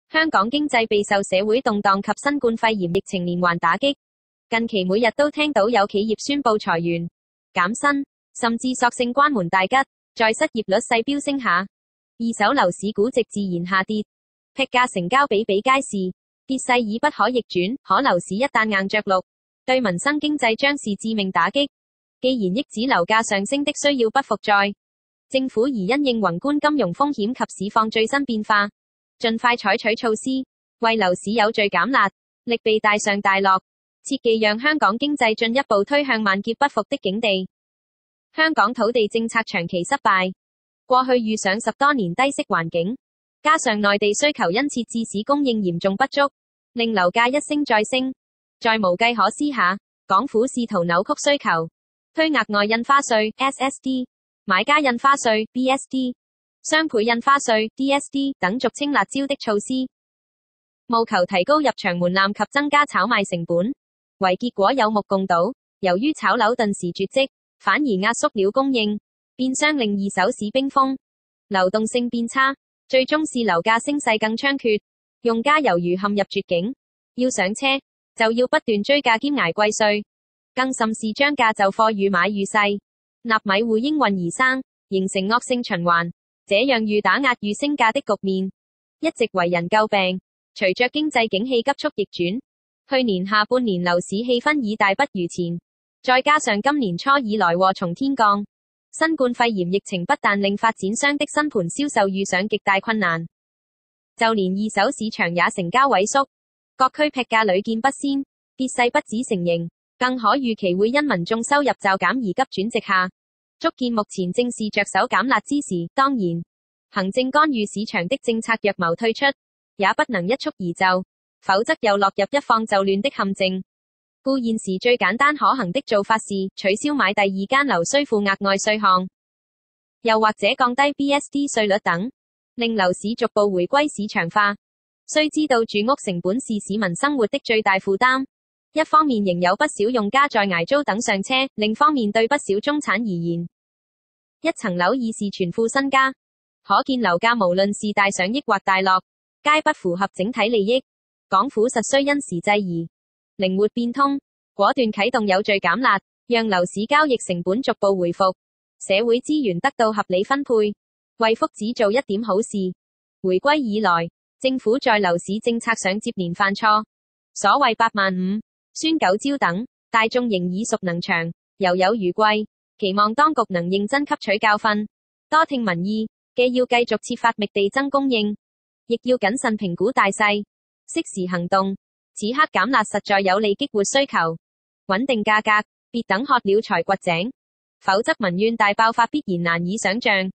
香港經濟備受社會動盪及新冠肺炎疫情連環打擊，近期每日都聽到有企業宣布裁員、減薪，甚至索性關門大吉。在失業率勢飆升下，二手樓市估值自然下跌，劈價成交比比皆是，跌勢已不可逆轉。可樓市一旦硬着陸，對民生經濟將是致命打擊。既然抑止樓價上升的需要不復在，政府宜因應宏觀金融風險及市況最新變化，盡快採取措施，為樓市有序減辣，力避大上大落，切忌讓香港經濟進一步推向萬劫不復的境地。香港土地政策長期失敗，過去遇上10多年低息環境，加上內地需求殷切致使供應嚴重不足，令樓價一升再升。在無計可施下，港府試圖扭曲需求，推額外印花稅 SSD、買家印花稅 BSD、雙倍印花稅 DSD 等俗稱辣招的措施，務求提高入場門檻及增加炒賣成本，唯結果有目共睹。由於炒樓頓時絕跡，反而壓縮了供應，變相令二手市冰封，流動性變差，最終是樓價升勢更猖獗，用家猶如陷入絕境，要上車就要不斷追價兼捱貴稅，更甚是將價就貨愈買愈細，納米戶應運而生，形成惡性循環。這樣愈打壓愈升價的局面，一直為人詬病。隨着經濟景氣急速逆轉，去年下半年樓市氣氛已大不如前，再加上今年初以來禍從天降，新冠肺炎疫情不但令發展商的新盤銷售遇上極大困難，就連二手市場也成交萎縮，各區劈價屢見不鮮，跌勢不止成形，更可預期會因民眾收入驟減而急轉直下，足見目前正是着手減辣之時。當然，行政干預市場的政策若謀退出，也不能一蹴而就，否則又落入一放就亂的陷阱。故現時最簡單可行的做法是取消買第二間樓需付額外稅項，又或者降低 BSD 稅率等，令樓市逐步回歸市場化。須知道住屋成本是市民生活的最大負擔，一方面仍有不少用家在捱租等上車，另方面對不少中產而言，一層樓已是全副身家，可見樓價無論是大上抑或大落，皆不符合整體利益。港府實需因時制宜，靈活變通，果斷啟動有序減辣，讓樓市交易成本逐步回復，社會資源得到合理分配，為福祉做一點好事。回歸以來，政府在樓市政策上接連犯錯，所謂8萬5、孫9招等，大眾仍耳熟能詳，猶有餘悸，期望當局能認真吸取教訓，多聽民意，既要繼續設法覓地增供應，亦要謹慎評估大勢，適時行動。此刻減辣實在有利激活需求，穩定價格，別等渴了才掘井，否則民怨大爆發必然難以想象。